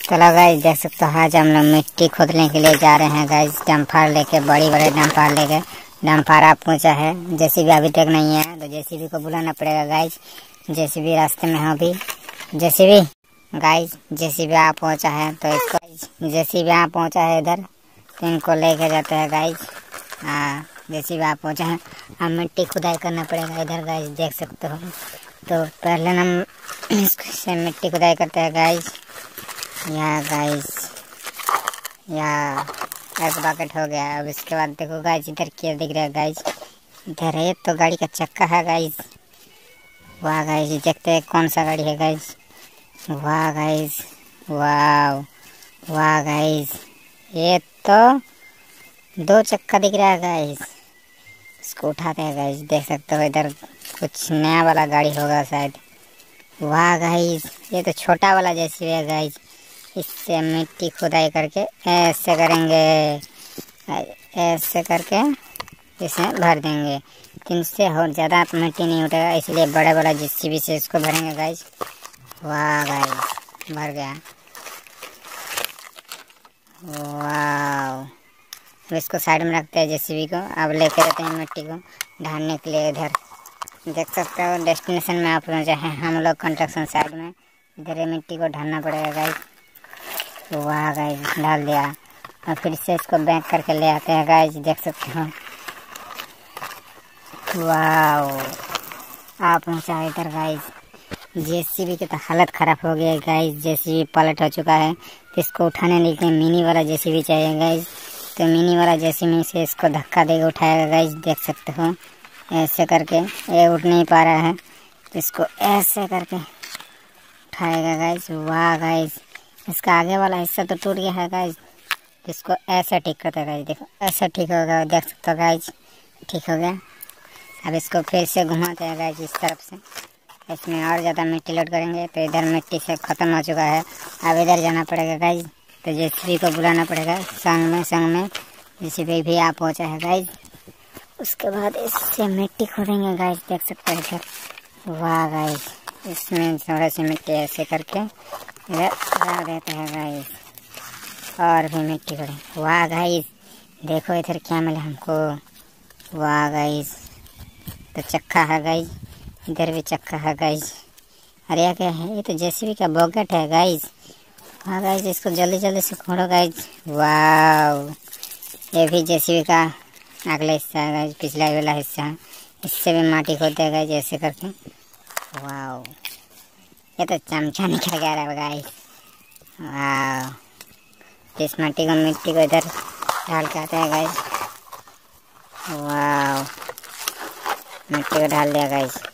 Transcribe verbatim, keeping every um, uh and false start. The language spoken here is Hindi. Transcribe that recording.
चलो गाइस देख सकते हो आज हम लोग मिट्टी खोदने के लिए जा रहे हैं गाइस। डंपर लेके, बड़ी बड़े डंपर लेके। डंपर आप पहुंचा है, जेसीबी अभी तक नहीं है तो जेसीबी को बुलाना पड़ेगा गाइस। जेसीबी रास्ते में है अभी। जेसीबी गाइस, जेसीबी आप पहुंचा है तो इसको, जेसीबी आप पहुंचा है इधर तो इनको लेके जाते हैं गाइस। हाँ, जेसीबी आप पहुंचा है, अब मिट्टी खुदाई करना पड़ेगा इधर गाइस, देख सकते हो। तो पहले हम इससे मिट्टी खुदाई करते हैं गाइस। यहाँ गाइस, यहाँ एक बकेट हो गया। अब इसके बाद देखो गाइस, इधर क्या दिख रहा है गाइस, इधर है तो गाड़ी का चक्का है गाइस। वाह गाइस, देखते हैं कौन सा गाड़ी है गाइस। वाह गाइस, वाह वाह गाइस, ये तो दो चक्का दिख रहा है गाइस। इसको उठाते हैं गाइस, देख सकते हो इधर कुछ नया वाला गाड़ी होगा शायद। वाह गाइस, ये तो छोटा वाला जैसी है गाइस। इससे मिट्टी खुदाई करके ऐसे करेंगे, ऐसे करके इसे भर देंगे। इनसे और ज़्यादा मिट्टी नहीं उठेगा, इसलिए बड़ा बड़ा जेसीबी से इसको भरेंगे गाइस। वाह गाइस, भर गया। वाह, अब इसको साइड में रखते हैं जेसीबी को। अब लेके रहते हैं मिट्टी को ढालने के लिए। इधर देख सकते हो डेस्टिनेशन में आप पहुँचे हैं हम लोग, कंस्ट्रक्शन साइड में। इधर मिट्टी को ढालना पड़ेगा गाइस। वाह गाइस, डाल दिया। और फिर से इसको बैक करके ले आते हैं गाइस, देख सकते हो। वाह, आप पहुँचा इधर गाइस। जेसीबी की तो हालत ख़राब हो गई है गाइस, जेसीबी पलट हो चुका है। इसको उठाने के लिए मिनी वाला जेसीबी चाहिए गाइस। तो मिनी वाला जेसीबी से इसको धक्का देकर उठाएगा गाइस, देख सकते हो। ऐसे करके ये उठ नहीं पा रहा है, इसको ऐसे करके उठाएगा गाइस। वाह गाइस, इसका आगे वाला हिस्सा तो टूट गया है गाइस। इसको ऐसे ठीक करते हैं गाइस, देखो ऐसे ठीक हो गया, देख सकते हो गाइस, ठीक हो गया। अब इसको फिर से घुमाते हैं गाइस इस तरफ से। इसमें और ज़्यादा मिट्टी लोड करेंगे तो इधर मिट्टी से ख़त्म हो चुका है। अब इधर जाना पड़ेगा गाइस, तो जेसीबी को बुलाना पड़ेगा संग में। संग में जेसीबी भी आ पहुँचा है गाइस। उसके बाद इससे मिट्टी खोदेंगे गाइस, देख सकते हैं इधर। वाह गाइस, इसमें थोड़ा सी मिट्टी ऐसे करके इधर डाल देते हैं गाइस, और भी मिट्टी खोदें। वाह गाइस, देखो इधर क्या मिला हमको। वाह गाइस, तो चक्का है गाइस, इधर भी चक्का है गाइस। अरे यह क्या है, ये तो जेसीबी का बॉकेट है गाइस। हाँ गाइस, इसको जल्दी जल्दी से खोलो गाइस। वाह, ये भी जेसीबी का अगला हिस्सा है गाइस, पिछला वाला हिस्सा है। इससे भी माटी खोदते हैं गाइस ऐसे करके। वाह, ये तो चमचा निकल गया है गाइस। वाह, इस माटी को, मिट्टी को इधर डाल के आते हैं गाइस। वाह, मिट्टी को डाल दिया गाइस।